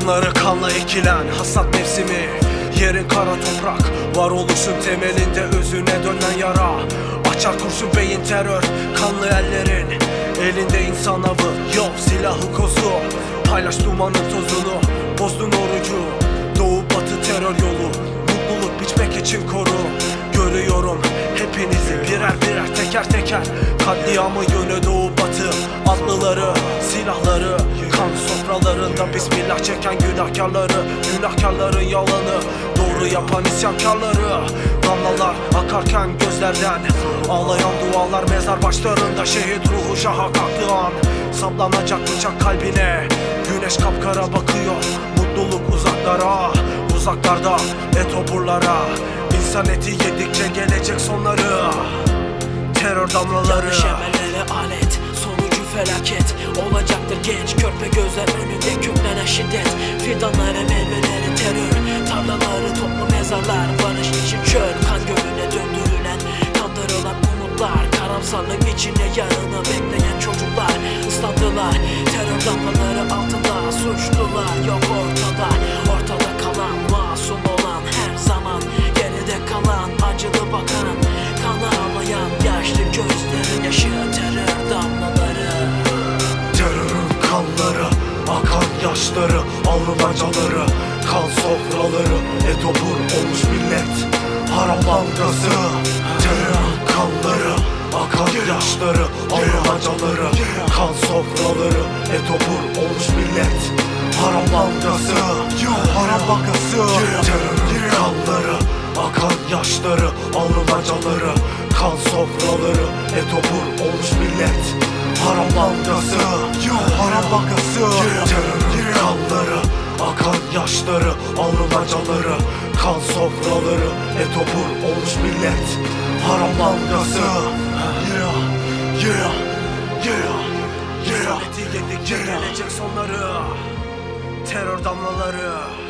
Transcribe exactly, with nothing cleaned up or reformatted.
Tohumları kanla ekilen hasat mevsimi, yerin kara toprak, varoluşun temelinde özüne dönen yara. Açar kurşun beyin terör, kanlı ellerin elinde insan avı, yok silahı kozu. Paylaş dumanın tozunu, bozdun orucu. Doğu batı terör yolu, mutluluk biçmek için koru. Görüyorum hepinizi birer birer teker teker, katliamı yönü doğu batı. Atlıları, silahları, kan sofralarında bismillah çeken günahkarları, günahkarların yalanı, doğru yapan isyankarları. Damlalar akarken gözlerden, ağlayan dualar mezar başlarında. Şehit ruhu şaha kalktığı an, saplanacak bıçak kalbine. Güneş kapkara bakıyor, mutluluk uzaklara, uzaklarda et oburlara. İnsan eti yedikçe gelecek sonları, terör damlaları. Yanlış emellere alet, sonucu felaket olacaktır genç. Körpe gözler önünde köklenen şiddet, fidanları meyveleri terör, tarlaları toplu mezarlar. Barış için çöl, kan gölüne döndürülen, kandırılan umutlar. Karamsarlık içinde yarını bekleyen çocuklar ıslandılar. Terör damlaları altında suçlular yok ortada. Ortada kalan, masum olan, her zaman geride kalan, acılı bakan, kana ağlayan yaşlı gözlerin yaşı. Terör damlaları, terörün kanları, akan yaşları, almacaları, kan sofraları, et obur olmuş millet, haram bankası. Terörün kanları, akan yaşları, almacaları, kan sofraları, et obur olmuş millet, haram bankası. Haram bankası. Terörün kanları, akan yaşları, almacaları, kan sofraları, et obur olmuş millet, haram bankası. Haram bankası. Terörün kanları, akan yaşları, almacaları, kan sofraları, et obur olmuş millet, haram bankası. Yeah, yeah, yeah, yeah. İnsan eti yedikçe gelecek sonları, terör damlaları.